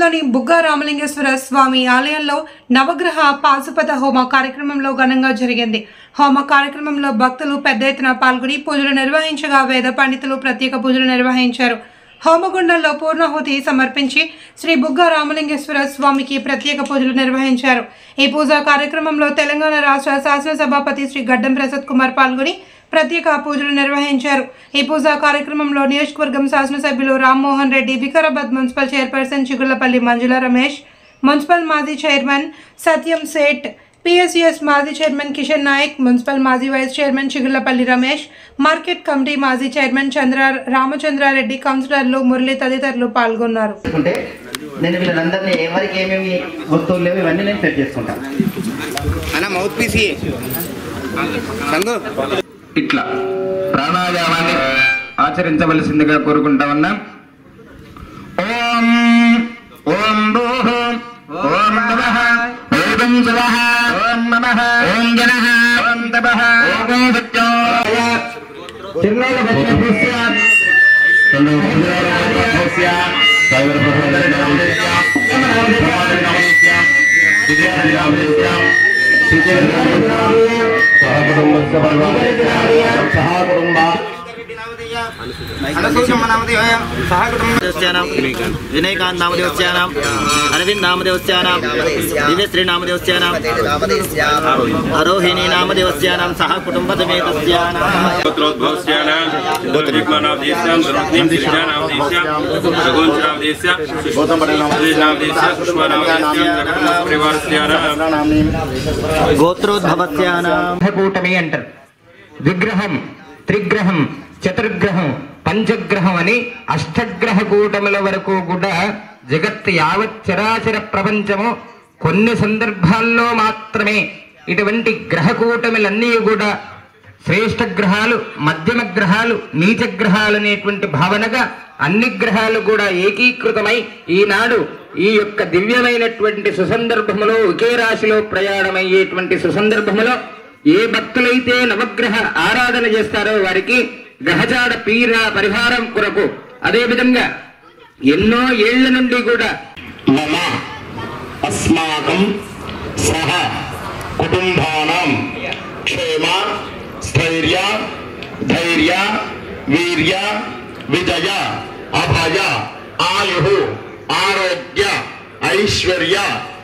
పట్టణంలోని బుగ్గా రామలింగేశ్వర స్వామి ఆలయంలో నవగ్రహ పాశుపత హోమ కార్యక్రమంలో ఘనంగా జరిగింది. హోమ కార్యక్రమంలో భక్తులు పెద్ద ఎత్తున పాల్గొని పూజలు నిర్వహించగా వేద పండితులు ప్రత్యేక పూజలు నిర్వహించారు. హోమగుండంలో పూర్ణాహుతి సమర్పించి శ్రీ బుగ్గా రామలింగేశ్వర స్వామికి ప్రత్యేక పూజలు నిర్వహించారు. ఈ పూజా కార్యక్రమంలో తెలంగాణ రాష్ట్ర శాసనసభాపతి శ్రీ గడ్డం ప్రసాద్ కుమార్ పాల్గొని ప్రత్యేక పూజలు నిర్వహించారు. ఈ పూజా కార్యక్రమంలో నియోజకవర్గం శాసనసభ్యులు Rammohan Reddy, Vikarabad municipal chairperson Chigullapalli Manjula Ramesh, municipal మాజీ చైర్మన్ సత్యం సేట్, పిఎస్సిఎస్ మాజీ చైర్మన్ కిషన్ నాయక్, మున్సిపల్ మాజీ vice chairman Chigullapalli Ramesh, market committee మాజీ చైర్మన్ రామచంద్రారెడ్డి, కౌన్సిలర్లు మురళి తదితరులు పాల్గొన్నారు. నేను వీళ్ళందరినీ ఎవరికి ఏమేమి వస్తువులు లేవు ఇవన్నీ నేను సెట్ చేసుకుంటాను. ఇట్లా ప్రాణాయామాన్ని ఆచరించవలసిందిగా కోరుకుంటా ఉన్నాం. ఓం ఓం భూః ఓం నమః ఓం శివః ఓం నమః ఓం జనః ఓం తపః ఓం సత్యాయ తిరుమల భక్తస్య సందోషస్య సైవర్భవనస్య विनयकांत नामदेवस्यानां अरविंद नामदेवस्यानां दिव्यश्री नामदेवस्यानां आरोहिणी नामदेवस्यानां सह कुटुंबसमेतस्यानां गोत्रोद्भवस्यानां गोत्रनामदेवस्यां सर्वनामदेवस्यां रघुवंशनामदेवस्यां सुष्मानामदेवस्यां परिवारस्यानां गोत्रोद्भवस्यानां కూటమి అంటారు. విగ్రహం, త్రిగ్రహం, చతుర్గ్రహం, పంచగ్రహం అని అష్టగ్రహ కూటముల వరకు కూడా జగత్ యావత్ చరాచర ప్రపంచము కొన్ని సందర్భాల్లో మాత్రమే ఇటువంటి గ్రహ కూటములన్నీ కూడా శ్రేష్ఠ గ్రహాలు, మధ్యమ గ్రహాలు, నీచ గ్రహాలు అనేటువంటి భావనగా అన్ని గ్రహాలు కూడా ఏకీకృతమై ఈనాడు ఈ యొక్క దివ్యమైనటువంటి సుసందర్భములో ఒకే రాశిలో ప్రయాణమయ్యేటువంటి సుసందర్భములో ఏ భక్తులైతే నవగ్రహ ఆరాధన చేస్తారో వారికి గ్రహజాడ పీర పరిహారం కొరకు అదేవిధంగా ఎన్నో ఏళ్ల నుండి కూడా మమ అస్మాకం సహ కుటుంబానాం క్షేమ స్థైర్య ధైర్య వీర్య విజయ అభయ ఆయు ఆరోగ్య ఐశ్వర్య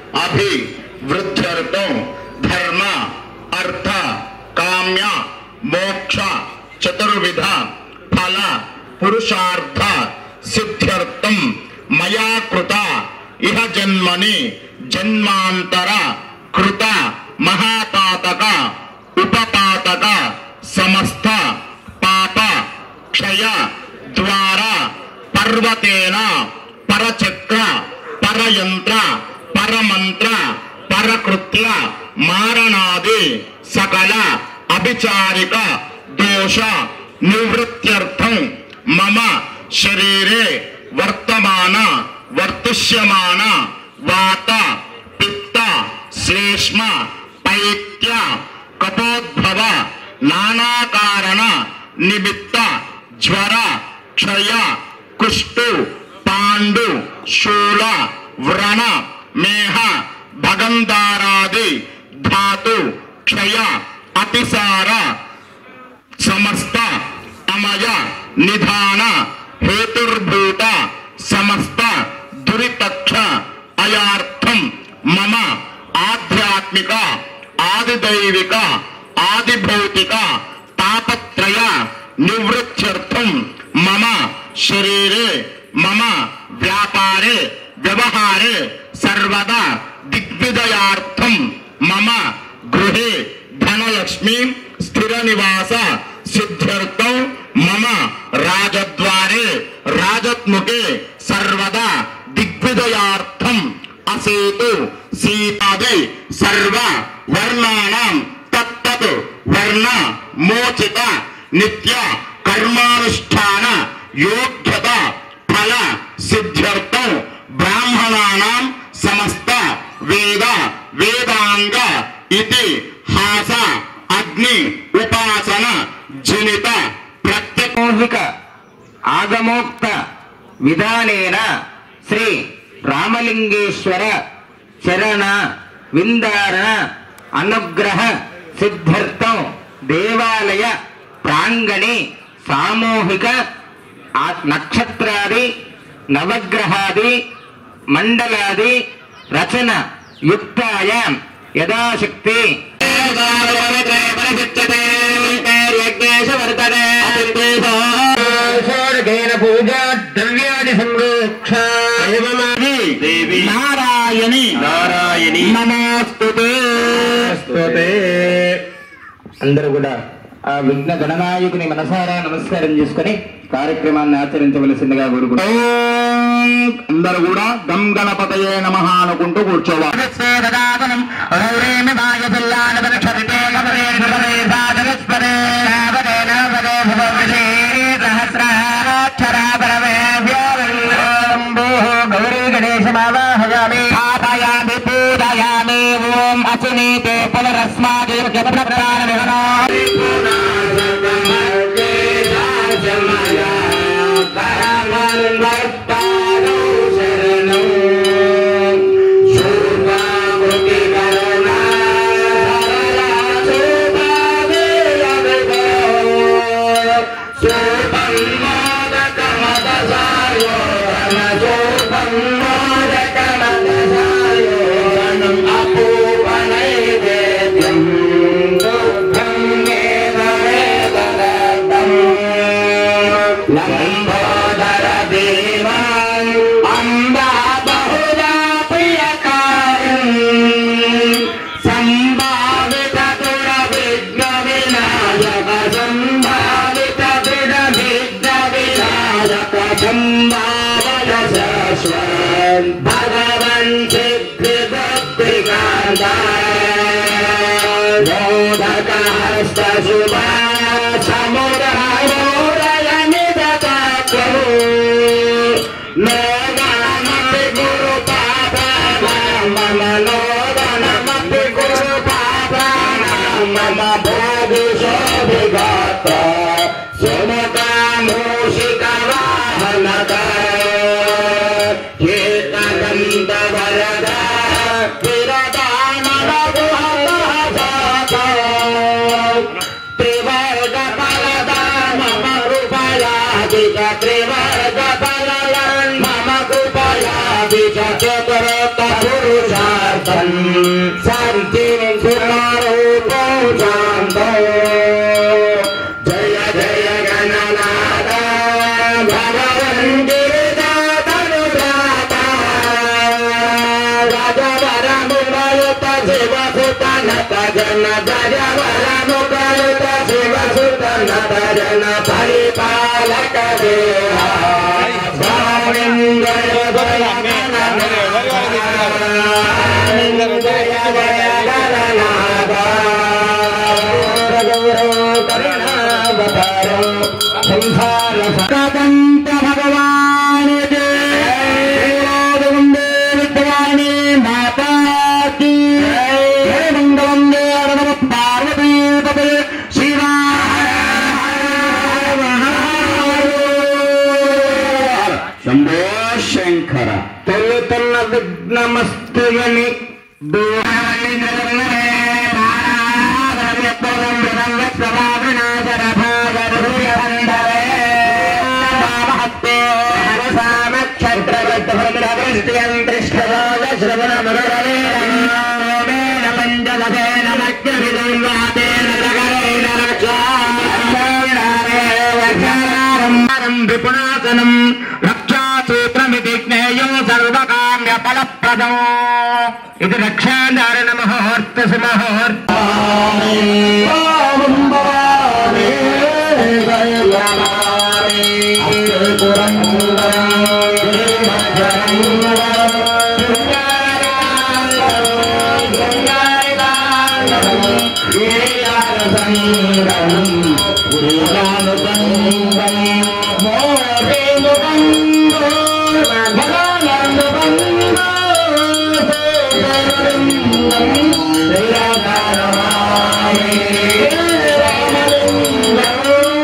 అభివృద్ధ్యర్థం ధర్మ అర్థ కామ్య మోక్ష చతుర్విధ ఫల పురుషార్థ సిద్ధ్యర్థం మయా కృత ఇహ జన్మని జన్మాంతర కృత మహాపాతక ఉపపాతక సమస్త పాప క్షయ ద్వారా పర్వతేన పరచక్ర పరయంత్ర పరమంత్ర పరకృత్య మారణాది సకల అభిచారిక దోష నివృత్త్యర్థం మమ శరీరే వర్తమాన వర్తిష్యమాన వాత పిత్త శ్లేష్మ పైత్య కపోద్భవ నానాకారణ నిమిత్త జ్వర క్షయ కుష్టు పాండు శూల వ్రణ మేహ భగంధారాది ధాతు క్షయ అతిసార సమస్త అమయ నిధాన హేతుర్భూత సమస్త దురితక్ష అయార్థం మమ ఆధ్యాత్మిక ఆదిదైవిక ఆదిభౌతిక తాపత్రయ నివృత్త్యర్థం మమ శరీరే మమ వ్యాపారే వ్యవహారే సర్వదా దిగ్విజయార్థం మమ గృహే ధనలక్ష్మీ స్థిర నివాస సిద్ధ్యర్థం మమ రాజద్వారే రాజత్ముఖే సర్వదా దిగ్విజయార్థం అసేతు సీతాది సర్వ వర్ణానాం తత్తత్ వర్ణ మోచిత నిత్య కర్మానుష్ఠాన యోగ్యత ఫల సిద్ధ్యర్థం బ్రాహ్మణానాం సమస్త వేద వేదాంగ ఇతి హాస అగ్ని ఉపాసన జనిత ప్రత్యేక ఆగమోక్త విధానేన శ్రీ రామలింగేశ్వర చరణ విందారణ అనుగ్రహ సిద్ధ్యర్థం దేవాలయ ప్రాంగణే సామూహిక నక్షత్రాది నవగ్రహాది మండలాది రచన యుక్తాయాం యథాశక్తి పూజా ద్రవ్యాది సంరక్ష నారాయణి నారాయణి నమోస్తుతే. అందరూ కూడా ఆ విఘ్న గణనాయకుని మనసారా నమస్కారం చేసుకుని కార్యక్రమాన్ని ఆచరించవలసిందిగా కోరుకుంటున్నాం. అందరూ కూడా గం గణపతయే నమః అనుకుంటూ కూర్చోవాలి. గౌరీ గణేశమావాహయామి స్థాపయామి పూజయామి. ఓం అసునీతే పునరస్మాది భగవన్ శాంతి జయ జయ గణనాథ భగవన్ గిరిజాతను రాజవరములయుత శివసుత నత జన జయవరములయుత శివసుత నత జన పరిపాలక దేవా భగవాన్ మాతా పార్వతీ శివా శంభో శంకర. తల్లి విఘ్నమస్తుని విపుణాసనం రక్షాసూత్రమితి జ్ఞేయం సర్వకామ్య ఫలప్రదం. ఇది రక్షాధారణ మహోర్త సుమహోర్త.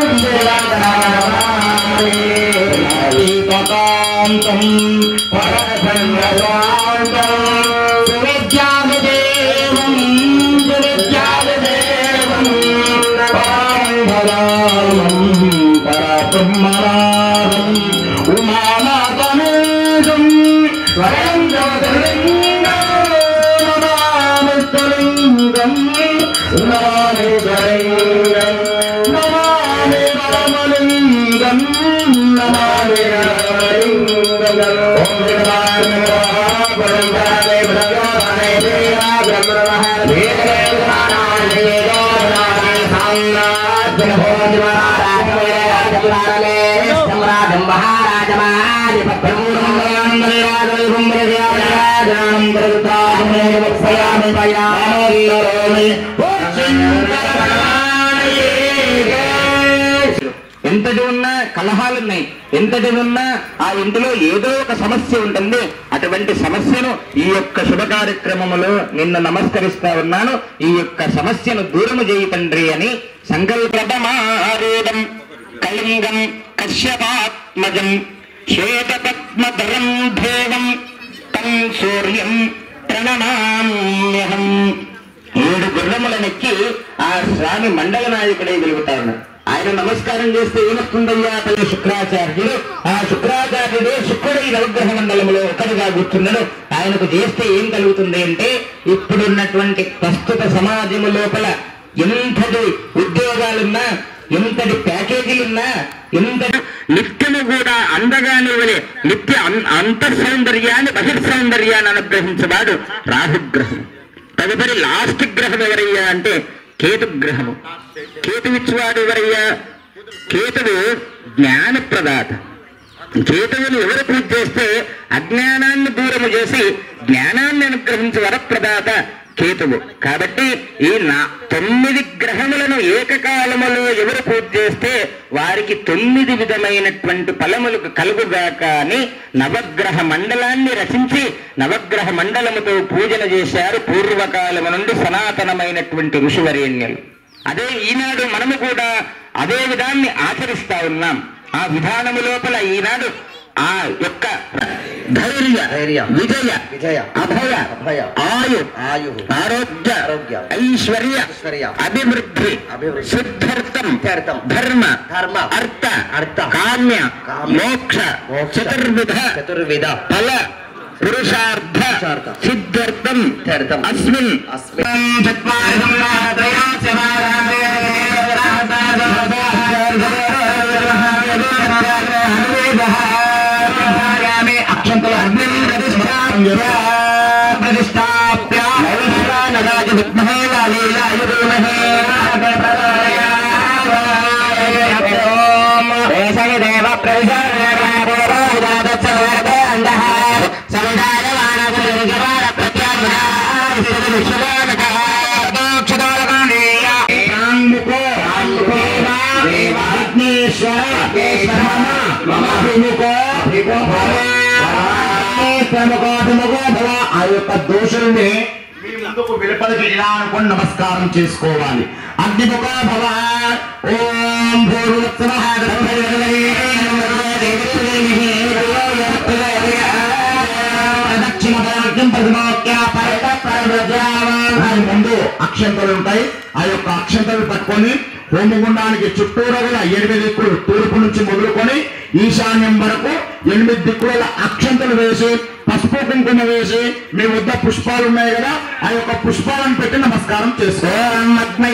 పరమ ఎంతటి ఉన్నా కలహాలున్నాయి, ఎంతటి ఉన్నా ఆ ఇంటిలో ఏదో ఒక సమస్య ఉంటుంది. అటువంటి సమస్యను ఈ యొక్క శుభ కార్యక్రమములో నిన్ను నమస్కరిస్తా ఉన్నాను. ఈ యొక్క సమస్యను దూరము చేయి తండ్రి అని సంకల్పమారూఢం కళింగం కశ్యపాత్మజం శ్వేతపద్మధరం దేవం తం సూర్యం ప్రణమామ్యహం. 7 గుర్రములనెక్కి ఆ స్వామి మండల నాయకుడే వెలుగుతాడు. ఆయన నమస్కారం చేస్తే ఏమొస్తుందయ్యా తల్లి శుక్రాచార్యుడు. ఆ శుక్రాచార్యుడు శుక్రుడు ఈ నవగ్రహ మండలంలో ఒకటిగా కూర్చున్నాడు. ఆయనకు చేస్తే ఏం కలుగుతుంది అంటే, ఇప్పుడున్నటువంటి ప్రస్తుత సమాజము లోపల ఎంతటి ఉద్యోగాలున్నా, ఎంతటి ప్యాకేజీలున్నా, ఎంతటి నిత్యము కూడా అందగానే వలె నిత్య అంతఃసౌందర్యాన్ని బహిర్సౌందర్యాన్ని అనుగ్రహించేవాడు రాహుగ్రహం. తదుపరి లాస్ట్ గ్రహం ఎవరయ్యా అంటే కేతుగ్రహము. కేతువిచ్చువాడు ఎవరయ్యా? కేతువు జ్ఞానప్రదాత. కేతువుని ఎవరు పూజ చేస్తే అజ్ఞానాన్ని దూరము చేసి జ్ఞానాన్ని అనుగ్రహించే వరప్రదాత కేతువు. కాబట్టి ఈ 9 గ్రహములను ఏకకాలములో ఎవరు పూజ చేస్తే వారికి 9 విధమైనటువంటి ఫలములు కలుగుగాక అని నవగ్రహ మండలాన్ని రచించి నవగ్రహ మండలముతో పూజన చేశారు పూర్వకాలము నుండి సనాతనమైనటువంటి ఋషివరేణ్యులు. అదే ఈనాడు మనము కూడా అదే విధాన్ని ఆచరిస్తా ఉన్నాం. ఆ విధానము లోపల ఈనాడు ఆ యొక్క ధైర్య విజయ అభయ ఆయు ఆరోగ్య ఐశ్వర్య అభివృద్ధి సిద్ధార్థం ధర్మ అర్థ కామ్య మోక్ష చతుర్విధ ఫల పురుషార్థ సిద్ధార్థం అస్మిన్ ఆ యొక్క దోషుల్ని మీ ముందుకు వెలుపలికి ఇలా అనుకుని నమస్కారం చేసుకోవాలి. అగ్నిముఖో భవ. ఓం భూర్భువస్సువః ముందు అక్షంతలు ఉంటాయి. ఆ యొక్క అక్షంతలు పట్టుకొని హోమగుండానికి చుట్టూరా కూడా 8 దిక్కులు, తూర్పు నుంచి మొదలుకొని ఈశాన్యం వరకు 8 దిక్కుల అక్షంతలు వేసి పసుపు కుంకుమ వేసి మీ వద్ద పుష్పాలు ఉన్నాయి కదా, ఆ యొక్క పుష్పాలను పెట్టి నమస్కారం చేసుకోవాలి.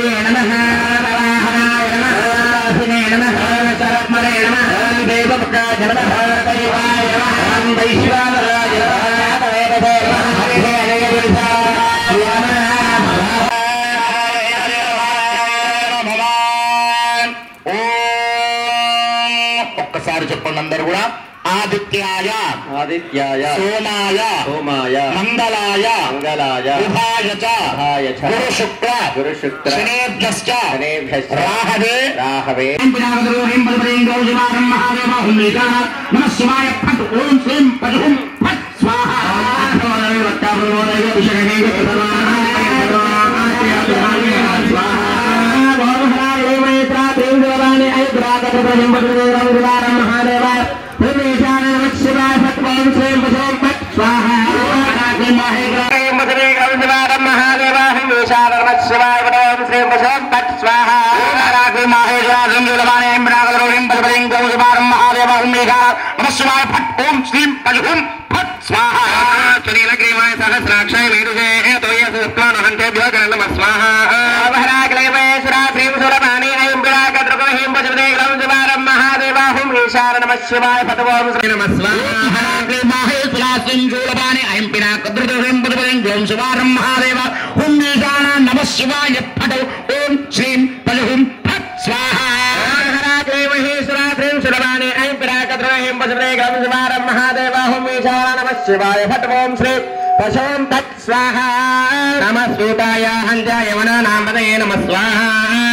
ఒక్కసారి చెప్పండి అందరు కూడా. ఆదిత్యాయ సోమాయ మంగళాయ గురు శుక్ర శనేభ్యశ్చ రాహవే నమః శివాయ ఫట్ ఓం శ్రీం పటుం ఫట్ స్వాహా. शिवारं महादेवाहं विशालनमः शिवाय ओम श्रीं पशुं तत् स्वाहा राघव माहेश्वरं जुलवाने ब्रागरों बलबलिं गौरवारं महादेवाहं विशालनमः शिवाय फट् ओम श्रीं पशुं फट् स्वाहा सुनीलग्रीवाय सहस्राक्षाय मेरुजे तोय सुक्लानहंतेभ्यो नमः स्वाहा अवहराग्लेवेश्वरा श्रीं सुरवाणी ऐं ब्रागद्रगोहिं पशुदे गौरवारं महादेवाहं विशालनमः शिवाय फट् ओम श्रीं नमः स्वाहा माहेश्वरा श्रीं जुलवाने ऐं ब्रागद्रगोहिं पशुदे गौरवारं महादेवा हुं विशाला नमः शिवाय फट् ओम श्रीं पशुं फट् स्वाहा महेश्वरा श्रीं सुरवाणी ऐं ब्रागद्रगोहिं पशुदे गौरवारं महादेवा हुं विशाला नमः शिवाय फट् ओम श्रीं पशुं फट् स्वाहा नमः सूताय हंजाय वनानामदये नमः स्वाहा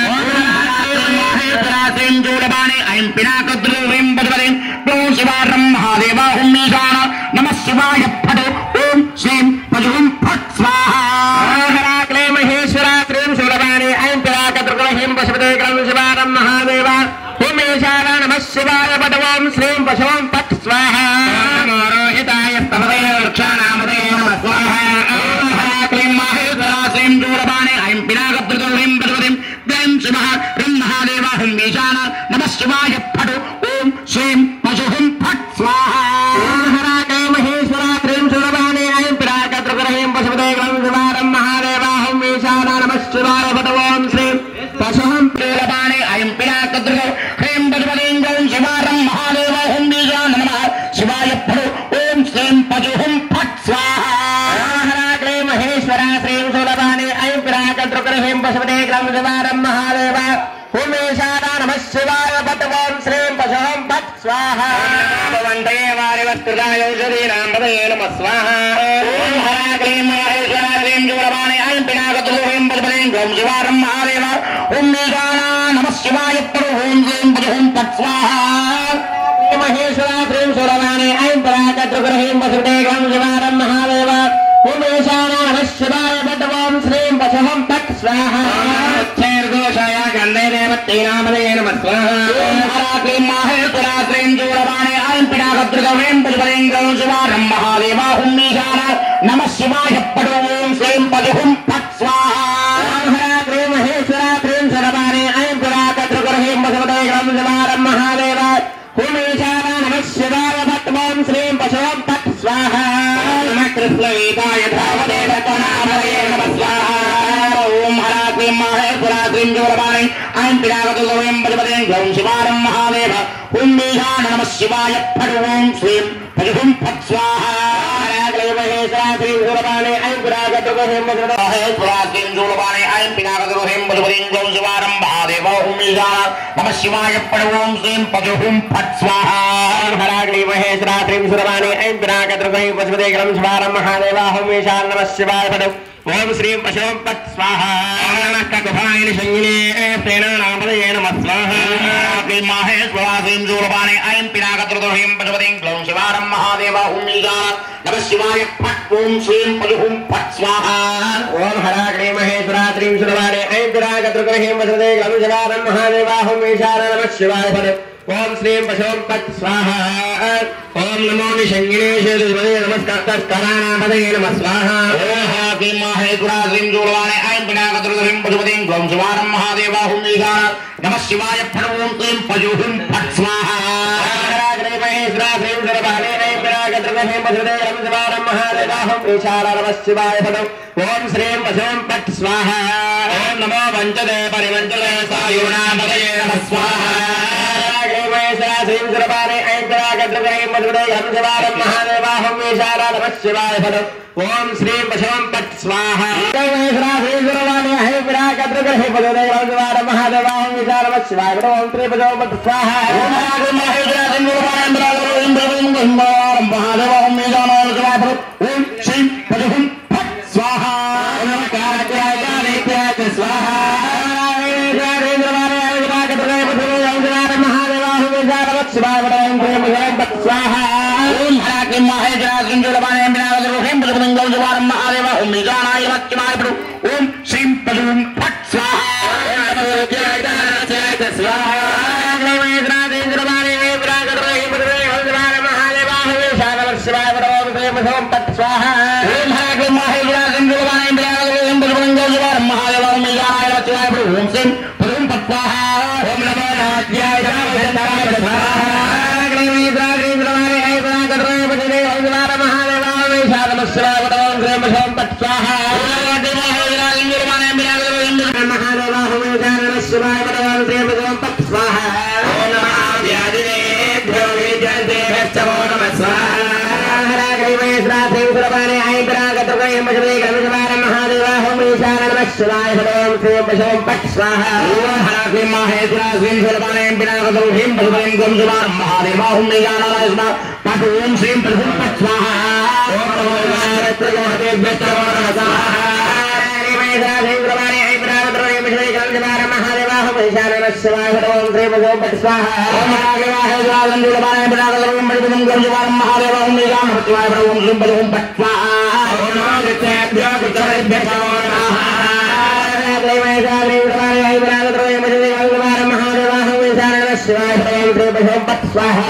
महेश्वरा श्रीं जुलवाणी ऐं ब्रागद्रगोहिं पशुदे गौरवारं महादेवा हुं विशाला नमः शिवाय फट् ओम श्रीं पशुं फट् स्वाहा महेश्वरा श्रीं सुरवाणी ऐं ब्रागद्रगोहिं पशुदे गौरवारं महादेवा हुं विशाला नमः शिवाय फट् ओम श्रीं पशुं फट् स्वाहा रोहिताय स्तवदे वृक्षाणामदये नमः स्वाहा महेश्वरा श्रीं जुलवाणी ऐं ब्रागद्रगोहिं पशुदे गौरवारं महादेवा हुं विशाला नमः शिवाय फट् ओम श्रीं पशुं फट् स्वाहा महेश्वरा श्रीं सुरवाणी ऐं ब्रागद्रगोहिं पशुदे गौरवारं महादेवा हुं विशाला नमः शिवाय फट् ओम श्रीं पशुं जुलवाणी ऐं ब्रागद्रगोहिं पशुदे गौरवारं महादेवा हुं विशाला नमः शिवाय फट् ओम श्रीं पशुं फट् स्वाहा महेश्वरा श्रीं सुरवाणी ऐं ब्रागद्रगोहिं पशुदे गौरवारं महादेवा हुं विशाला नमः शिवाय फट् ओम श्रीं पशुं फट् स्वाहा वन्दे वारिवस्त्रदाय औषधीनां पदये नमः स्वाहा महेश्वरा श्रीं जुलवाणी ऐं ब्रागद्रगोहिं पशुदे गौरवारं महादेवा हुं विशाला नमः शिवाय फट् ओम श्रीं पशुं फट् स्वाहा महेश्वरा श्रीं सुरवाणी ऐं ब्रागद्रगोहिं पशुदे गौरवारं महादेवा हुं विशाला नमः शिवाय फट् ओम श्रीं पशुं फट् स्वाहा क्षेत्रदोषाय गन्धे देवतीनामदये नमः स्वाहा महेश्वरा श्रीं जुलवाणी ऐं ब्रागद्रगोहिं पशुदे गौरवारं महादेवा हुं विशाला नमः शिवाय फट् ओम श्रीं पशुं फट् स्वाहा महेश्वरा श्रीं सुरवाणी ऐं ब्रागद्रगोहिं पशुदे गौरवारं महादेवा हुं विशाला नमः शिवाय फट् ओम श्रीं पशुं फट् स्वाहा कृष्णवेदाय धावदेवतनामदये नमः स्वाहा ओम हराग्रीं महेश्वरा श्रीं जुलवाणी ऐं ब्रागद्रगोहिं पशुदे गौरवारं महादेवा हुं विशाला नमः शिवाय फट् ओम श्रीं पशुं फट् स्वाहा महेश्वरा श्रीं जुलवाणी ऐं ब्रागद्रगोहिं पशुदे महेश्वरा श्रीं जुलवाणी ऐं ब्रागद्रगोहिं पशुदे गौरवारं महादेवा हुं विशाला नमः शिवाय फट् ओम श्रीं पशुं फट् स्वाहा हराग्रीं महेश्वरा श्रीं जुलवाणी ऐं ब्रागद्रगोहिं पशुदे गौरवारं महादेवा हुं विशाला नमः शिवाय फट् ओम श्रीं पशुं फट् स्वाहा नमः ककुभायिनि संगिने प्रेरणामदये नमः स्वाहा महेश्वरा श्रीं जुलवाणी ऐं ब्रागद्रगोहिं पशुदे गौरवारं महादेवा हुं विशाला नमः शिवाय फट् ओम श्रीं पशुं फट् स्वाहा ओम हराग्रीं महेश्वरा श्रीं जुलवाणी ऐं ब्रागद्रगोहिं पशुदे गौरवारं महादेवा हुं विशाला नमः शिवाय फट् ओम श्रीं पशुं फट् स्वाहा ओम नमो विशंगिने श्रीमते नमस्काराणामदये नमः स्वाहा महेश्वरा श्रीं जुलवाणी ऐं ब्रागद्रगोहिं पशुदे गौरवारं महादेवा हुं विशाला नमः शिवाय फट् ओम श्रीं पशुं फट् स्वाहा महेश्वरा श्रीं जुलवाणी ऐं ब्रागद्रगोहिं पशुदे गौरवारं महादेवा हुं विशाला नमः शिवाय फट् ओम श्रीं पशुं फट् स्वाहा ओम नमो वञ्चते परिवञ्चते सायुनामदये नमः स्वाहा महेश्वरा श्रीं जुलवाणी ऐं ब्रागद्रगोहिं पशुदे गौरवारं महादेवा हुं विशाला नमः शिवाय फट् ओम श्रीं पशुं फट् स्वाहा महेश्वरा श्रीं जुलवाणी ऐं ब्रागद्रगोहिं पशुदे गौरवारं महादेवा हुं विशाला नमः शिवाय फट् ओम श्रीं पशुं फट् स्वाहा महेश्वरा श्रीं जुलवाणी ऐं ब्रागद्रगोहिं पशुदे गौरवारं महादेवा हुं विशाला नमः शिवाय फट् ओम श्रीं पशुं फट् स्वाहा स्वाहा शिवाय स्वाहा ओम हराग्रीं महेश्वरा श्रीं जुलवाणी ऐं ब्रागद्रगोहिं पशुदे गौरवारं महादेवा हुं विशाला नमः शिवाय फट् ओम श्रीं पशुं फट् स्वाहा स्वाहा महेश्वरा श्रीं जुलवाणी ऐं ब्रागद्रगोहिं पशुदे गौरवारं महादेवा हुं विशाला नमः शिवाय फट् ओम श्रीं पशुं फट् स्वाहा ओम हराग्रीं महेश्वरा श्रीं जुलवाणी शिवाय भगवान् श्री भगवान् तत् स्वाहा ओम नमः आदिदेवेभ्यो विद्यादेवेभ्यो नमः स्वाहा हराग्रीवे श्राद्धे सुरपाने ऐपरागतुके मजवे गणेशवार महादेवा ओम ईशान नमः शिवाय भगवान् श्री भगवान् तत् स्वाहा ओम हराग्रीवे महेश्वरा श्री सुरपाने ऐपरागतु हिम भगवान् गणेशवार महादेवा ओम ईशान नमः शिवाय तत् ओम श्री भगवान् तत् स्वाहा ओम नमः शिवाय भगवान् श्री भगवान् स्वाहा ओम महादेवाय स्वाहा महादेवा ओम ईशान नमः शिवाय भगवान् श्री भगवान् स्वाहा ओम नमः शिवाय भगवान् स्वाहा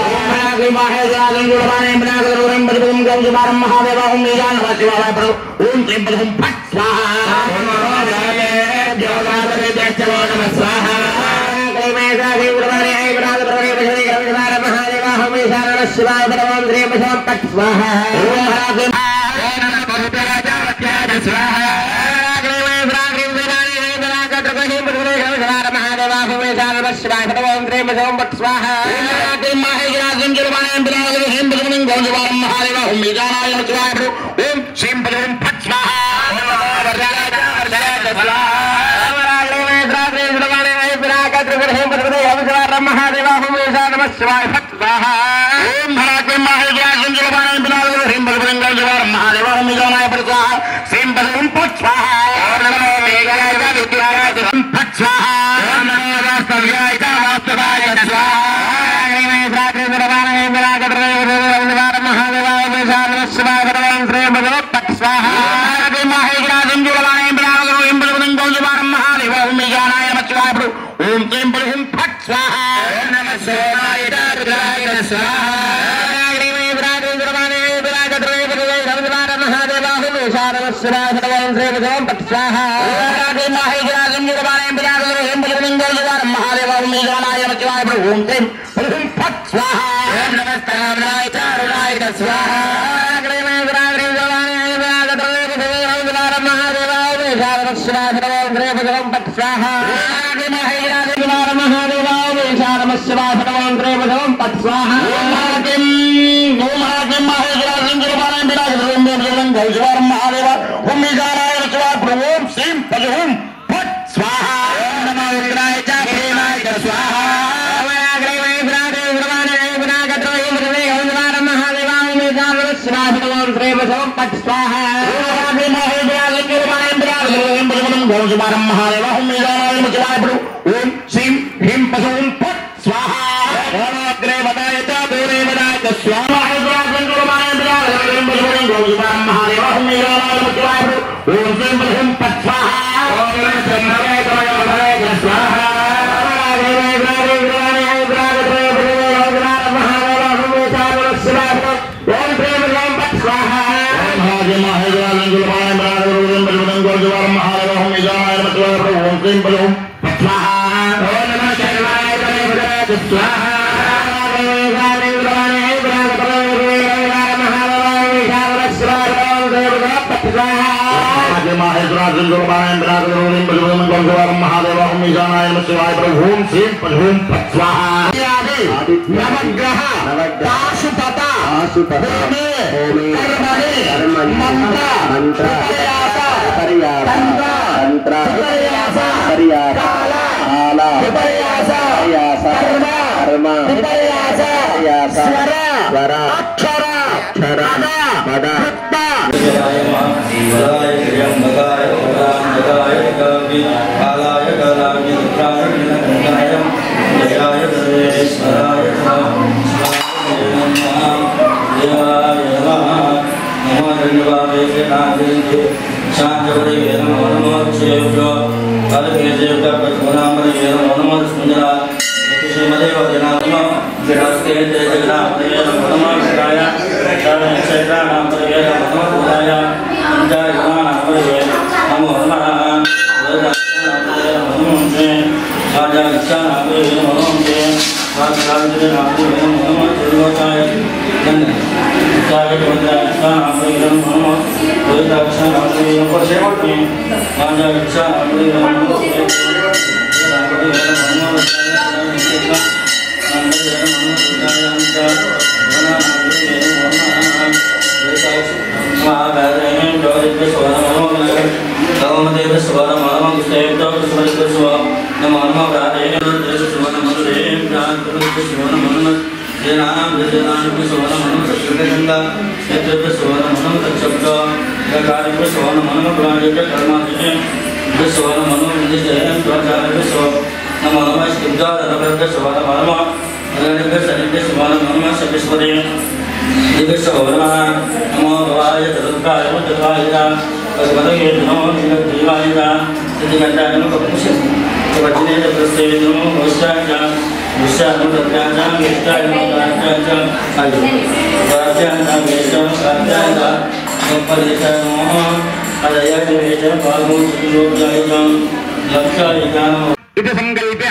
ఇది సంకల్ప్య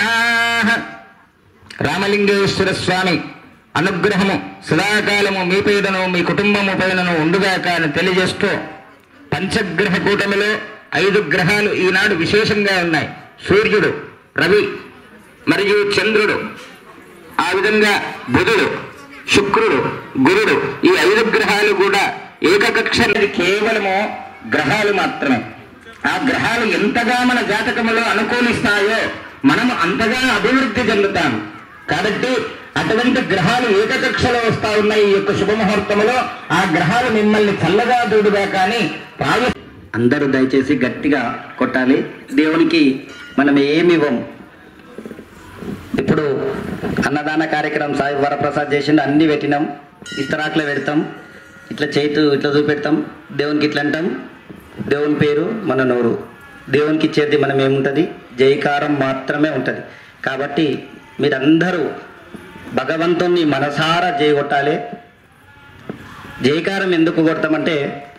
రామలింగేశ్వర స్వామి అనుగ్రహము సదాకాలము మీ పైదను మీ కుటుంబము పైనను ఉండుగాక అని తెలియజేస్తూ పంచగ్రహ కూటమిలో 5 గ్రహాలు ఈనాడు విశేషంగా ఉన్నాయి. సూర్యుడు, రవి మరియు చంద్రుడు, ఆ విధంగా బుధుడు, శుక్రుడు, గురుడు, ఈ 5 గ్రహాలు కూడా ఏకకక్ష. కేవలము గ్రహాలు మాత్రమే. ఆ గ్రహాలు ఎంతగా మన జాతకములో అనుకూలిస్తాయో మనము అంతగా అభివృద్ధి చెందుతాము. కాబట్టి అటువంటి గ్రహాలు ఏకకక్షలో వస్తా ఉన్నాయి. ఈ యొక్క శుభముహూర్తంలో ఆ గ్రహాలు మిమ్మల్ని చల్లగా దూడుగా కానీ అందరూ దయచేసి గట్టిగా కొట్టాలి. దేవునికి మనం ఏమి ఇవ్వం. ఇప్పుడు అన్నదాన కార్యక్రమం సాయి వరప్రసాద్ చేసిండు, అన్ని పెట్టినాం. ఇస్తరాకులో పెడతాం, ఇట్లా చేతు ఇట్లా చూపెడతాం, దేవునికి ఇట్లా అంటాం. దేవుని పేరు మన నోరు. దేవునికి ఇచ్చేది మనం ఏముంటుంది? జయకారం మాత్రమే ఉంటుంది. కాబట్టి మీరందరూ భగవంతుణ్ణి మనసారా జయగొట్టాలి. జయకారం ఎందుకు కొడతామంటే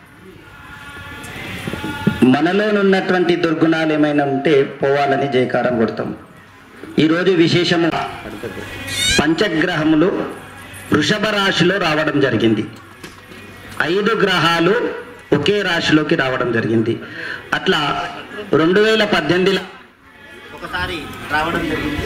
మనలోనున్నటువంటి దుర్గుణాలు ఏమైనా ఉంటే పోవాలని జయకారం కొడతాం. ఈరోజు విశేషము పంచగ్రహములు వృషభ రాశిలో రావడం జరిగింది. 5 గ్రహాలు ఒకే రాశిలోకి రావడం జరిగింది. అట్లా 2018లో ఒకసారి రావడం జరిగింది.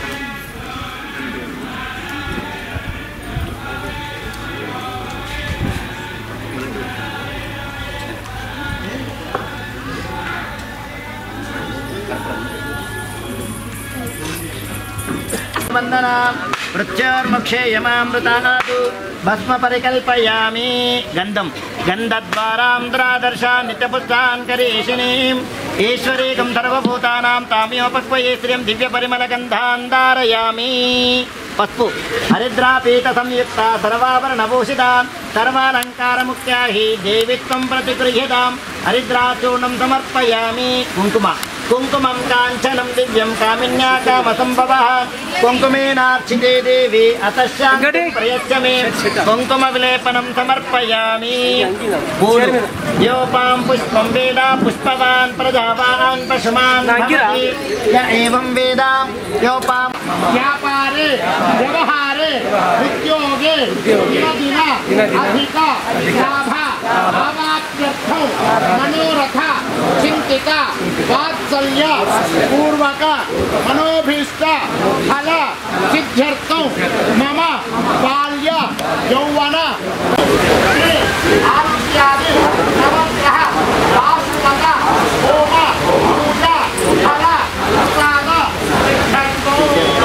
మృత్యోర్ముక్షేయమామృతానాదు భస్మ పరికల్పయామి. గంధం గంధద్వారాంధ్రాదర్శా నిత్యపుష్టాన్ కరీషిణీం ఈశ్వరీకం సర్వభూతానాం తామ్యోపక్వయే శ్రియం దివ్య పరిమళ గంధాన్ ధారయామి. పసుపు హరిద్రాపీత సంయుక్త సర్వాభరణభూషితాన్ సర్వాలంకారముఖ్యా హి దేవిత్వం ప్రతిగృహ్యతాం హరిద్రాచూర్ణం సమర్పయామి. కుంకుమ కుంకుమం కాంచనం దివ్యం కామిన్యా కామసంభవః కుంకుమేనార్చితే దేవి అతశ్శాంతిం ప్రయచ్చమే కుంకుమ విలేపనం సమర్పయామి. పూలు యోపాం పుష్పం వేద పుష్పవాన్ ప్రజావాన్ పశుమాన్ భవతి య ఏవం వేద యోపాం. వ్యాపారే వ్యవహారే ఉద్యోగే దిన అధిక లాభ భావాప్యర్థం మనోరథ చింతిత వాత్సల్య పూర్వక మనోభీష్ట ఫల సిద్ధ్యర్థం మమ బాల్య యౌవన ఆరోగ్యాది నవగ్రహ వాసుమత హోమ పూజ ఫల ప్రసాద సిద్ధ్యర్థం.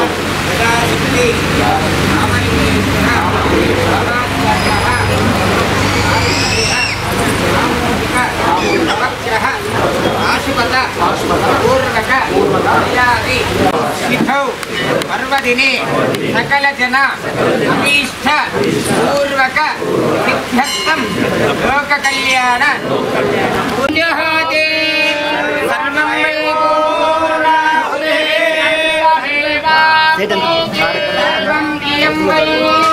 పర్వదినే సకల జన అభీష్ట పూర్వక సిద్ధ్యర్థం లోక కళ్యాణ పుణ్యహాతే సర్వం వై సర్వం ఇయం వై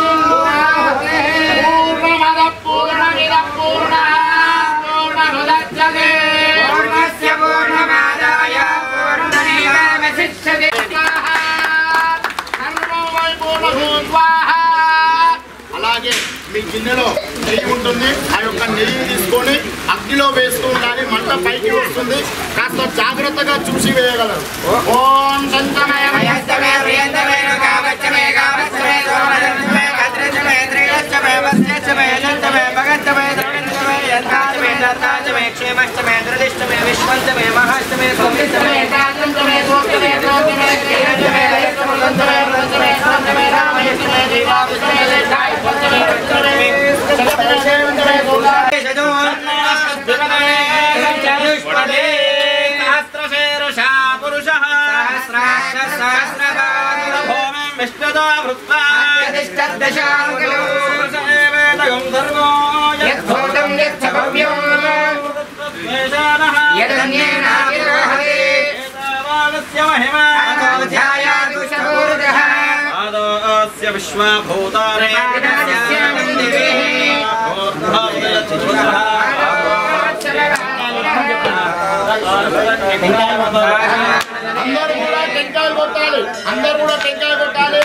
పూర్ణమద పూర్ణమిద పూర్ణాత్ పూర్ణముదచ్యతే పూర్ణస్య పూర్ణమాదాయ పూర్ణమేవావశిష్యతే. అలాగే మీ గిన్నెలో నెయ్యి ఉంటుంది. ఆ యొక్క నెయ్యి తీసుకొని అగ్నిలో వేస్తూ ఉండాలి. మంట పైకి వస్తుంది. కాస్త జాగ్రత్తగా చూసి వేయగలరు. ఓం సంతమయమయస్తమే ప్రియంతమే కావచ్చమే కావచ్చమే సోమరమే భద్రచమే త్రిలచ్చమే వస్యచమే జంతమే భగంతమే ద్రవించమే యంతాచమే దత్తాచమే క్షేమచ్చమే ధృతిష్టమే విశ్వంతమే మహాష్టమే సోమిష్టమే తాతంతమే సోక్తమే ద్రోక్తమే త్రిలచ్చమే లయస్తమే లంతమే లంతమే రామయస్తమే దేవావిస్తమే లేధాయ పంచమే పంచమే సకలమే దేవంతమే సోదాయ జోన్ దివనే చతుష్పదే సహస్రశీర్షా పురుషః సహస్రాక్ష సహస్రపాద భూమిం విష్ణుతో వృత్వా తిష్టదశాంగలో సయేవేదగం ధర్మో యద్భూతం యచ్చభవ్యం యదన్యేనావిర్వహతే ఏతావానస్య మహిమా అధ్యాయాదు శూరజః ఆదోస్య విశ్వభూతాని అందరూ కూడా టెంకాయలు కొట్టాలి. అందరూ కూడా టెంకాయలు కొట్టాలి.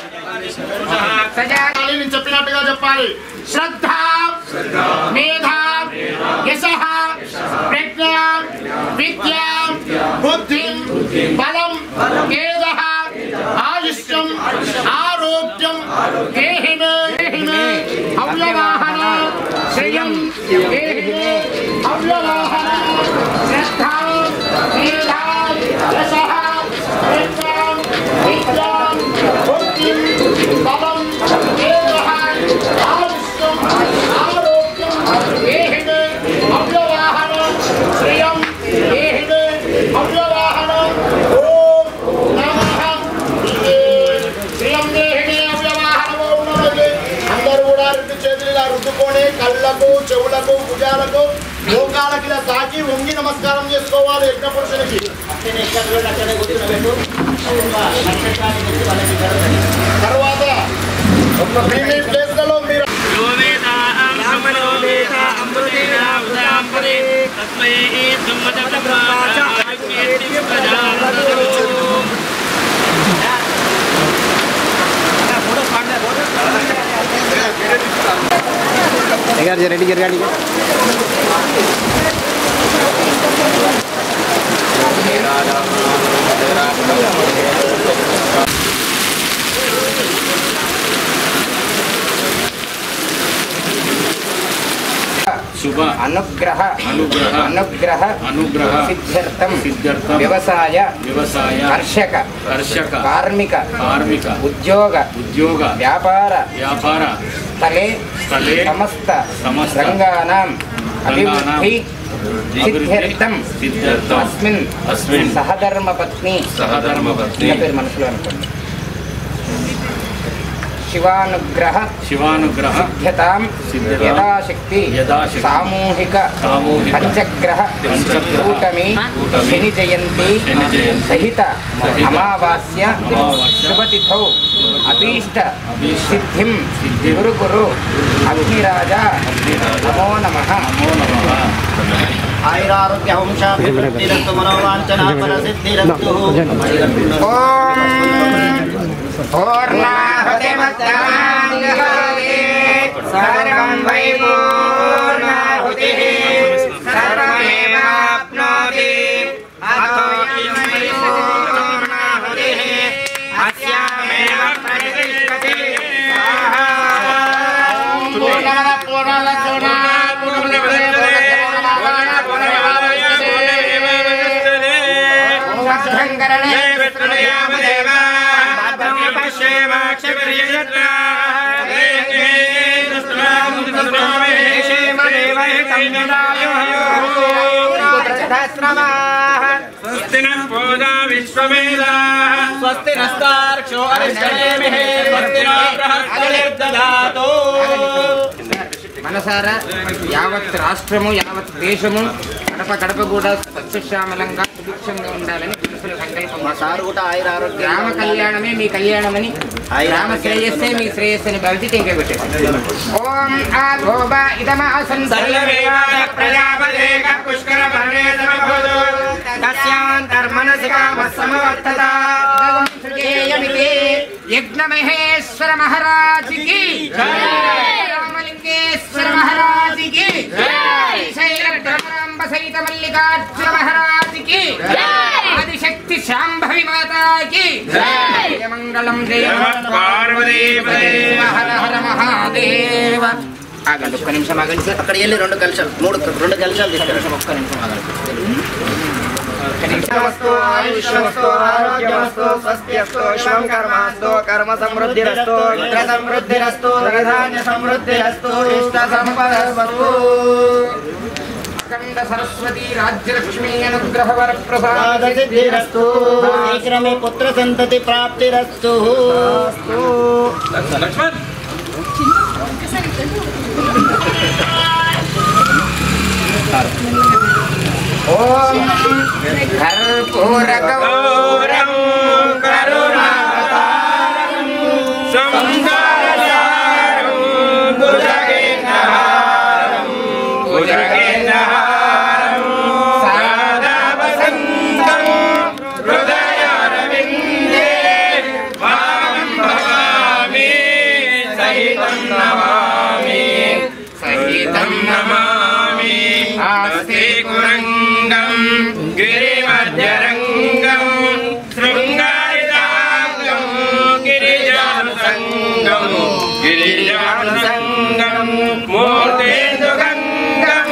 నేను చెప్పినట్టుగా చెప్పాలి. శ్రద్ధ మేధ యశ ప్రజ్ఞ విద్య బుద్ధి బలం తేజ ఆయుష్యం ఆరోగ్యం దేహిమే అవ్యవాహన శ్రియం దేహిమే అవ్యవాహన శ్రద్ధ మేధ యశ ప్రజ్ఞ విద్య బుద్ధి బలం తేజ ఆయుష్యం ఆరోగ్యం దేహిమే అవ్యవాహన శ్రియం దేహిమే అవ్యవాహన ఓం నమః శ్రియం దేహిమే అవ్యవాహన ఓం నమః. అందరూ కూడా రెండు చేతులు ఇలా రుద్దుకొని కళ్ళకు చెవులకు భుజాలకు మోకాళ్ళకి ఇలా తాకి వంగి నమస్కారం చేసుకోవాలి యజ్ఞ పురుషునికి. తర్వాత మీ ప్లేస్లలో మీరు రెడ్డి గారి శుభ అనుగ్రహ సిద్ధ్యర్థం వ్యవసాయ కర్షక కార్మిక ఉద్యోగ వ్యాపార స్థలే సమస్త రంగానాం అభివృద్ధి సిద్ధ్యర్థం అస్మిన్ సహధర్మపత్ని పేరు మనసులో అనుకోండి. శివానుగ్రహ సిద్ధ్యతాం యథాశక్తి సామూహిక పంచగ్రహ కూటమి శని జయంతి సహిత అమావాస్య శుభతిథౌ అభీష్ట సిద్ధిం గురు అగ్నిరాజ నమో నమః. ఆయురారోగ్య వంశాభివృద్ధిరస్తు మనోవాంఛనా ఫలసిద్ధిరస్తు. ఓం పూర్ణాహుతిమత్తమాంగహోతి సర్వం వై పూర్ణాహుతిః సర్వమేవాప్నోతి అతో అయం వై పూర్ణాహుతిః అస్యామేవ ప్రతిష్ఠతి. స్వస్తి న పూజా విశ్వవేదాః స్వస్తి నస్తార్క్ష్యో అరిష్టనేమిః స్వస్తి నో బృహస్పతిర్దధాతు. మనసారా యావత్ రాష్ట్రము యావత్ దేశము కడప కూడా సస్యశ్యామలంగా సుభిక్షంగా ఉండాలని మనసులో సంకల్పం. సారు కూడా ఆయురారోగ్య గ్రామ కళ్యాణమే మీ కళ్యాణమని గ్రామ శ్రేయస్సే మీ శ్రేయస్సని భవతి టెంకాయ పెట్టేది. ఓం ఆ గోబ ఇదమాసన్ సర్వమేవాయ ప్రజాపదేక పుష్కర పర్ణే సమభూతో తస్యాంతర్మనసి కామస్సమవర్తత. యజ్ఞమహేశ్వర మహారాజ్ కి జై, రామలింగేశ్వర మహారాజ్ కి జై, శైల భ్రమరాంబ సహిత మల్లికార్జున మహారాజ్ की आदिशक्ति शांभवी माता की जय मंगलम जय पार्वती हर हर महादेव ఆగండి ఒక్క నిమిషం ఆగండి సార్ అక్కడ వెళ్ళి రెండు కలశాలు తీసుకెళ్ళండి ఒక్క నిమిషం ఆగండి विश्वस्तु आयुष्यस्तु आरोग्यमस्तु स्वस्त्यस्तु श्रम कर्मास्तु कर्म समृद्धिरस्तु मित्र समृद्धिरस्तु धनधान्य समृद्धिरस्तु इष्ट संपदस्तु अखंड सरस्वती राज्य लक्ष्मी अनुग्रह वर प्रसाद सिद्धिरस्तु शीघ्रमे पुत्र संतति प्राप्तिरस्तु लक्ष्मण ओम कर्पूर गौरम करुणावतारम संसारसारम भुजगेन्द्रहारम सदा वसन्तं हृदयारविन्दे वामं भवामि सहितं नमामि आस्ते कुरंगं गिरिमध्यरंगं शृंगारितांगं गिरिजानुसंगं मूर्तेन्दुगंगं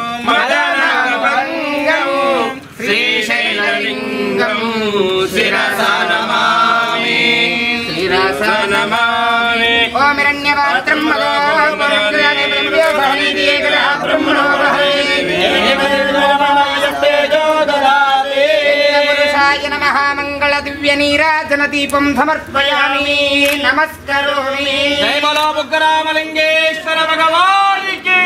मदनाभंगं श्रीशैललिंगं शिरसा नमामि ओम हिरण्यपात्रं पुरुषाय नमः मंगल दिव्य नीराजन दीपं समर्पयामि नमस्करोमि जय बोलो बुग्गरामलिंगेश्वर भगवान की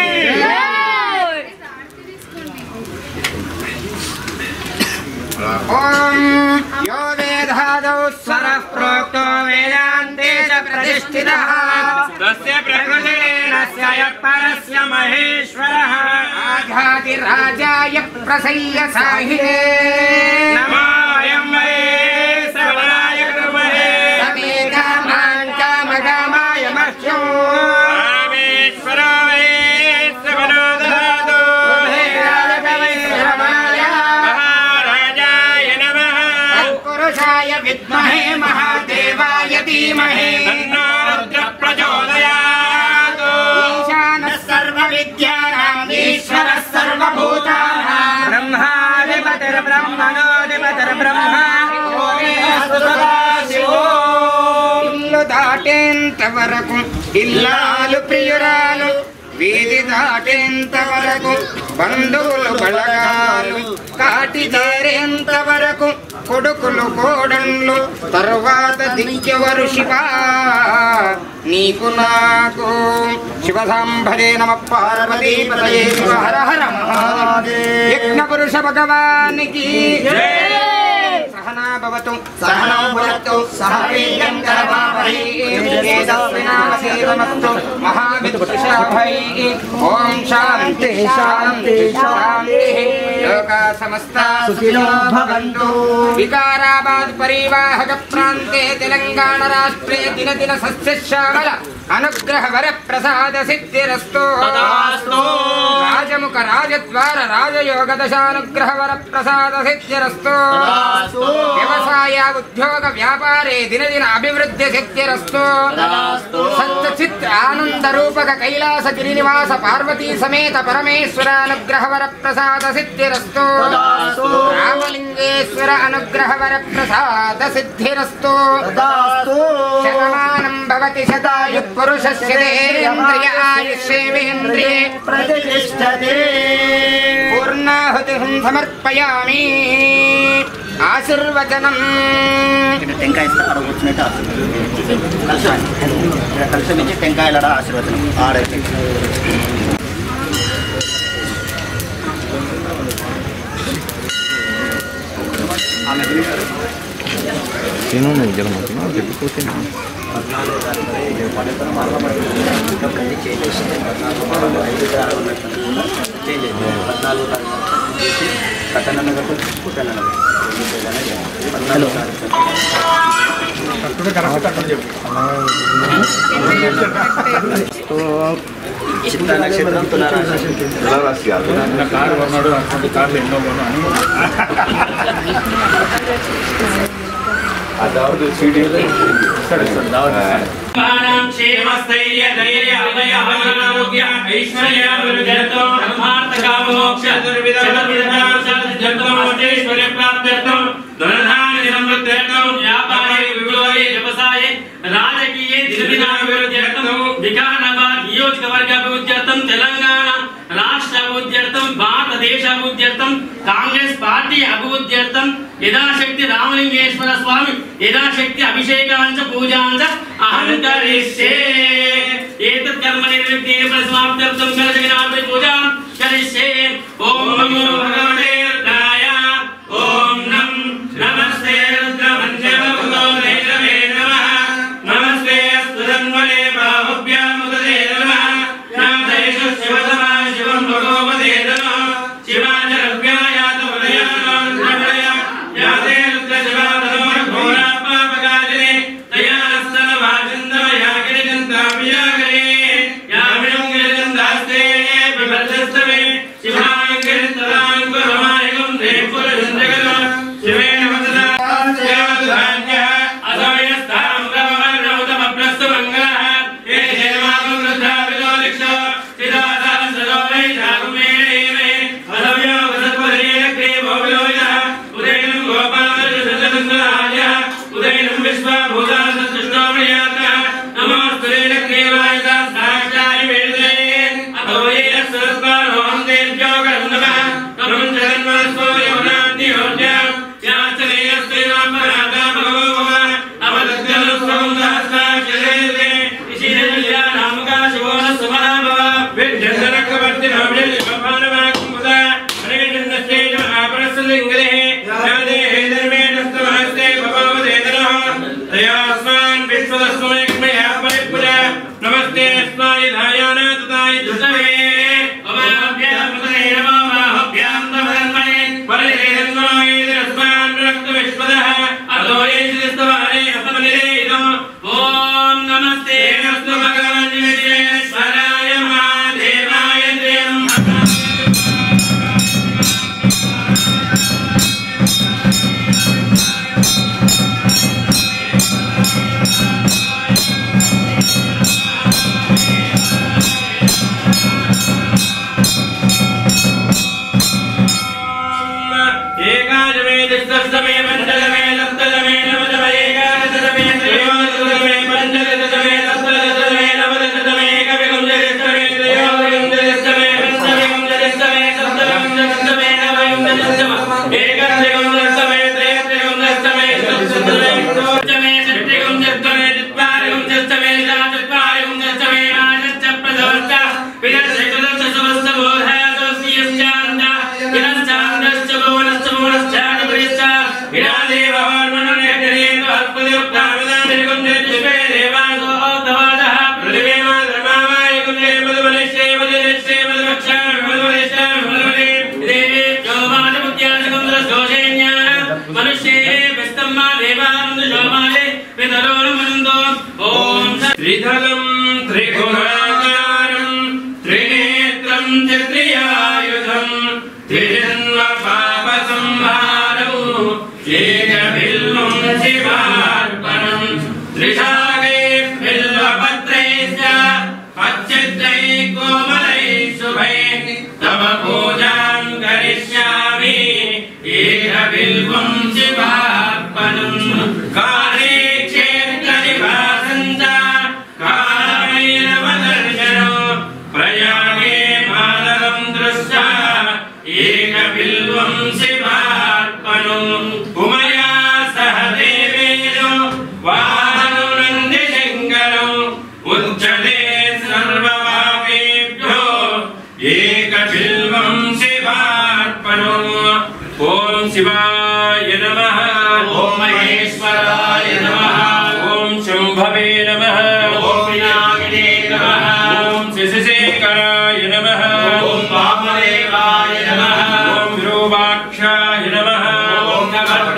ओम यो वेदादौ स्वरः प्रोक्तो वेदान्ते च प्रतिष्ठितः तस्य प्रकृतिरेणस्य यः परस्य महेश्वरः आघातिराजाय प्रसय्य साहिरे नमायं वै श्रवणाय कुर्महे समे कामान् कामकामाय मह्यम् रामेश्वरो वै श्रवणो ददातु महाराजाय नमः पुरुषाय विद्महे महादेवाय धीमहि तन्नो रुद्रः प्रचोदयात् ईशानः सर्वविद्यानाम् ईश्वरः सर्वभूतानां ब्रह्माधिपतिर्ब्रह्मणोऽधिपतिर्ब्रह्मा ఇల్లు దాటేంత వరకు ఇల్లాలు ప్రియురాలు వీధి దాటేంత వరకు బంధువులు బలగాలు కాటి చేరేంత వరకు కొడుకులు కోడళ్ళు తరువాత దిక్కెవరు శివ నీకు నాకు శివసాంభజే నమ పార్వతీపతయే శివ హర హర మహాదేవ యజ్ఞ పురుష భగవానికి सहना भवतु सहनौ भुनक्तु सह वीर्यं करवावहै तेजस्विनावधीतमस्तु महाविद्विषाभै ॐ शान्ति शान्ति शान्तिः लोका समस्ता सुखिनो भवन्तु विकाराबाद परिवाहक प्रान्ते तेलंगाना राष्ट्रे दिन दिन सस्यश्यामल अनुग्रह वर प्रसाद सिद्धिरस्तु राजमुख राजद्वार राजयोग दशानुग्रह वर प्रसाद सिद्धिरस्तु व्यवसाय उद्योग व्यापारे दिन दिन अभिवृद्धि सिद्धिरस्तु सच्चित् आनंद रूपक कैलास गिरिनिवास पार्वती समेत परमेश्वर अनुग्रह वर प्रसाद सिद्धिरस्तु रामलिंगेश्वर अनुग्रह वर प्रसाद सिद्धिरस्तु शतमानं भवति शतायुः पुरुषस्य देहेन्द्रिय आयुष्येवेन्द्रिये प्रतिष्ठते पूर्णाहुतिं समर्पयामि आशीर्वचनं టెంకాయ ఇస్తా ఆడ కూర్చున్నట్టు ఆశీర్వచనం కలిసి ఇచ్చి టెంకాయల ఆశీర్వచనం ఆడైతే చేంజ్ చిత్త నక్షత్రం తులారాశి కారు కొన్నాడు అటువంటి కార్లు ఎన్నో కొన్నాను అదావదు సీడీలో ఇస్తాడు क्षेमस्थैर्य धैर्य अभय आरोग्य ऐश्वर्य वृद्ध्यर्थं धर्मार्थ काम मोक्ष चतुर्विधं मोक्षेश्वर्य प्राप्त्यर्थं धनधान्य समृद्ध्यर्थं व्यापारे विप्लवे व्यवसाये राजकीये दिनदिनाभिवृद्ध्यर्थं विकाराबाद नियोजकवर्ग अभिवृद्ध्यर्थं तेलंगाना राष्ट्र अभिवृद्ध्यर्थं भारतदेश अभिवृद्ध्यर्थं कांग्रेस पार्टी अभिवृद्ध्यर्थं यदाशक्ति रामलिंगेश्वर स्वामी यदाशक्ति अभिषेकांच पूजांच अहं करिष्ये एतत् कर्म निर्विघ्ने समाप्त्यर्थं कलशगणार्थ पूजां करिष्ये ओम नमो भगवते रुद्राय ओम नमस्ते रुद्रमन्यवभूते नमः नमस्ते अस्तु धन्वने बाहुभ्यां मुदते नमः नामदेशु शिवतमा शिवं भगवते नमः शिवाजरव्यायात वदयानां रुद्रमणया याते रुद्रशिवाधनो घोरापापकाजिने तयानस्तन वाचन्दमया गिरिगन्धाभियागरे यामिनं गिरिगन्धास्ते विभर्जस्तवे शिवाय गिरितराङ्गरमायकं देवपुरचन्द्रगतो शिवेन वदना देवधान्य असमयस्थानं गवहर्णौतमप्रस्तुमङ्गलः हे देवागं रुद्राभितो दिक्षो सिदासहस्रदोमै जागुमेणेमे असमयो वसत्वदरेण क्रीमो विलोयः उदयनं गोपालसुन्दरसुन्दरायः उदयनं विश्वभूतासुष्टोमयातः नमोस्तुरेण क्रीमाय साक्षाय वेदे अतो येन सर्वाणोऽहं देव्यो गन्धवः तरुं जगन्मनस्को यौनान्तिहोज्यां याचनेयस्त्रीनाम्बराधा भगवो भव अवदग्धनुस्वं सहस्राक्षरेते इशिरविल्या नामका शिवो न सुमना भव विद्यन्तरकवर्तिनो विलिपमानवाकुमुदा हरेजन्नस्तेज महापरस्लिङ्गले यादेहे धर्मेणस्तमहस्ते भववदेतनः तयास्मान् विश्वदस्मैक्मया परिपुरा नमस्ते अस्माय धायान तथाय दुष्टवे अवाभ्यां मुदने नमो बाहुभ्यां तमधन्मने परिदेहन्मोयेदस्मान् रक्तविश्वदः अतो येषिस्तवारे असमनिरेदो ॐ नमस्ते अस्तु भगवन् विश्वेश्वराय महादेवाय एकादशमे दशदशमे पञ्चदशमे सप्तदशमे नवदशमे एकादशदशमे त्रयोदशदशमे पञ्चदशमे सप्तदशमे नवदशमे एकविंशतिदशमे त्रयोविंशतिदशमे पञ्चविंशतिदशमे सप्तविंशतिदशमे नवविंशतिदशमे एकत्रिंशतिदशमे त्रयत्रिंशतिदशमे चतुर्दशमे पंचदशमे षष्टिविंशतिदशमे चत्वारिंशतिदशमे चतुर्वारिंशतिदशमे मासश्च प्रथमश्च विदर्शकदशसहस्रबोधः तोऽस्यश्चान्त विनश्चान्दश्च भुवनश्च भुवनश्चादिपरिश्च विनादेव हर्मणोर्यजनेन हस्पतिरुक्ताविदानिकुं जयतिष्वे देवासो दवादः पृथिवीमा धर्मावायुकुं जयमधुवनिश्चे मधुनिश्चे मधुवक्षामि मधुवनिष्ठामि मधुवने देवे चौमानमुद्यासकं दशोषेण्याः मनुष्ये विस्तम्मा देवानन्दशोमाले वितरोनुमन्दो ॐ त्रिधलं त्रिगुणाकारं त्रिनेत्रं च त्रियायुधं त्रिजन्म पापसंहारं एकबिल्वं शिवार्पणं त्रिशाखे बिल्वपत्रैश्च पच्चित्रैः कोमलैः शुभैः तव पूजां करिष्यामि एकबिल्वं शिवार्पणं काले क्षेत्रनिवासं च कालभैरवदर्शनो प्रयागे मातरं दृष्ट्वा एकबिल्वं शिवार्पणम् उमया सह देवेनो वाहननन्दिशङ्करो उच्यते सर्वपापेभ्यो एकबिल्वं शिवार्पणम् ॐ शिवाय नमः ॐ महेश्वराय नमः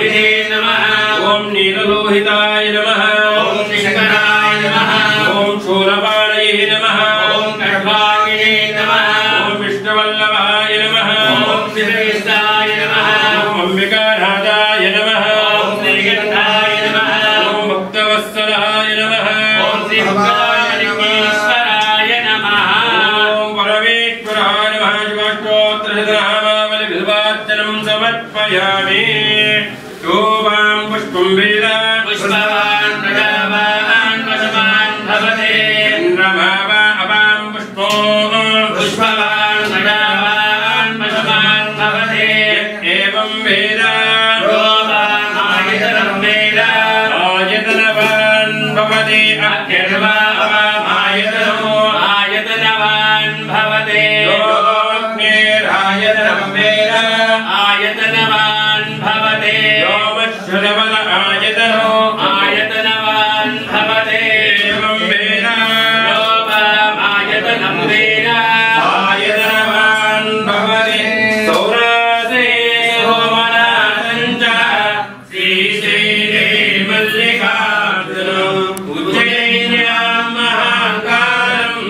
नीललोहिते नमः ओम नीललोहिताय नमः ओम शंकराय नमः ओम शूलपाणये नमः ओम खड्गाग्निये नमः ओम विष्णुवल्लभाय नमः ओम सिद्धेशाय नमः ओम अंबिकानाथाय नमः ओम श्रीगंधाय नमः ओम भक्तवत्सलाय नमः ओम श्रीभक्तलिंगेश्वराय नमः ओम परमेश्वराय नमः शिवाष्टोत्तरनामावलि बिल्वार्चनं समर्पयामि शोभां पुष्पं वेदा पुष्पवान् प्रजावान् वशवान् भवते इन्द्रभावा अपां पुष्पो पुष्पवान् प्रजावान् वशवान् भवते एवं वेदा शोभाम् आयतनं वेदा आयतनवान् भवते अग्निर्वा अपामायतनो आयतनवान् भवते योऽग्निरायतनं वेदा आयतनवान् भवते योमश्रुतबल आयतनो आयतनवान् भवते एवं वेदा योपामायतनं वेदा आयतनवान् भवते सौरासे सोमनाथं च श्रीशैले मल्लिकार्जुनम् उज्जयिन्यां महाकालम्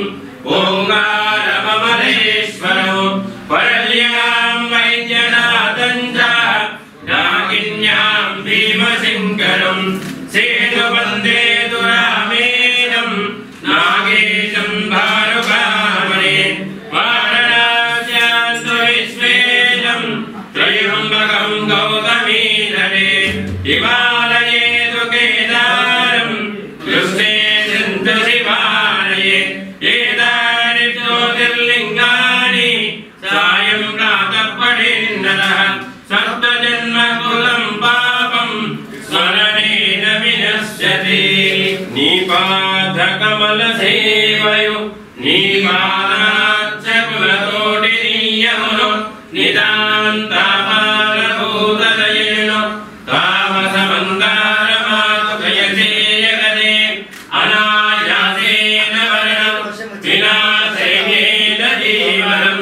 ओङ्कारममरेश्वरम् वरल्यां वैद्यनाथं च नागिन्यां भीमशङ्करम् सेतुवन्दे दुरामेयम् नागेशं भारुकामणे वाराणस्यां तु विश्वेशं त्रयम्बकं गौतमीतटे हिमालये तु केदारम् कृष्णे सन्तु शिवालये एतानि ज्योतिर्लिङ्गानि सायं प्रातः पठेन्नरः सप्तजन्मकुलं पापं स्मरणेन विनश्यति नीपाधकमलसेवयो नीपादाच्चकुलकोटिनीयमुनो नितान्तापालभूतदयेनो तामसमन्दारमातुकयसेयगदे अनायासेन वर्णं विनाशेन जीवनं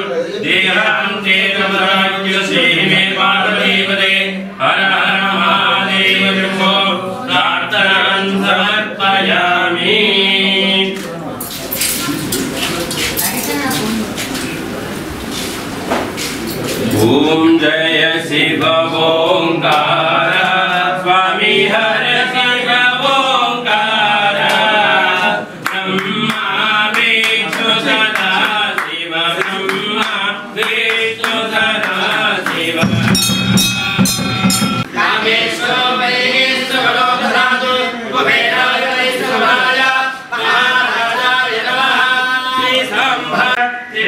देहान्तेतमराज्यसेने पार्वतीपदे हर हर महादेव शम्भो प्रार्थनां समर्पयामि ओम जय शिव ओंकार स्वामी हर शिव ओंकार ब्रह्मा विष्णु सदा शिव ब्रह्मा विष्णु सदा शिव कामेश्वरो वैश्वरो ददातु कुबेराय वैश्वराय महाराजाय नमः श्री संभक्ति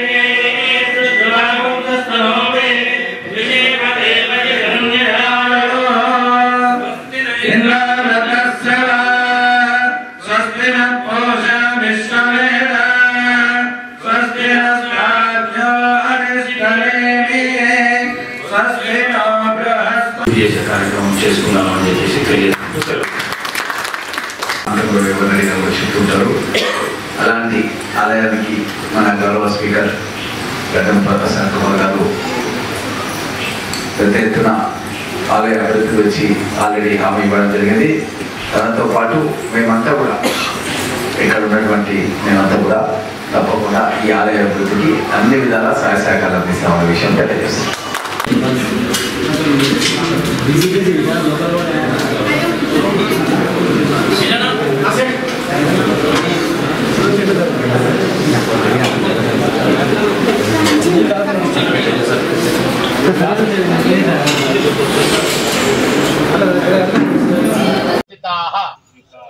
కార్యక్రమం చేసుకున్నామని చెప్పేసి తెలియజేస్తారు. అందరూ ఎవరైనా చెప్తుంటారు. అలాంటి ఆలయానికి మన గౌరవ స్పీకర్ గడ్డం ప్రసాద్ కుమార్ గారు పెద్ద ఎత్తున ఆలయ అభివృద్ధి వచ్చి ఆల్రెడీ హామీ ఇవ్వడం జరిగింది. దాంతో పాటు మేమంతా కూడా ఇక్కడ ఉన్నటువంటి మేమంతా కూడా తప్పకుండా ఈ ఆలయ అభివృద్ధికి అన్ని విధాల సహాయ సహకారాలు అందిస్తామన్న విషయం తెలియజేస్తాం.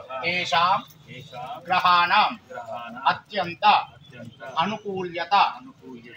ग्रहाणां अत्यंत अनुकूल्यता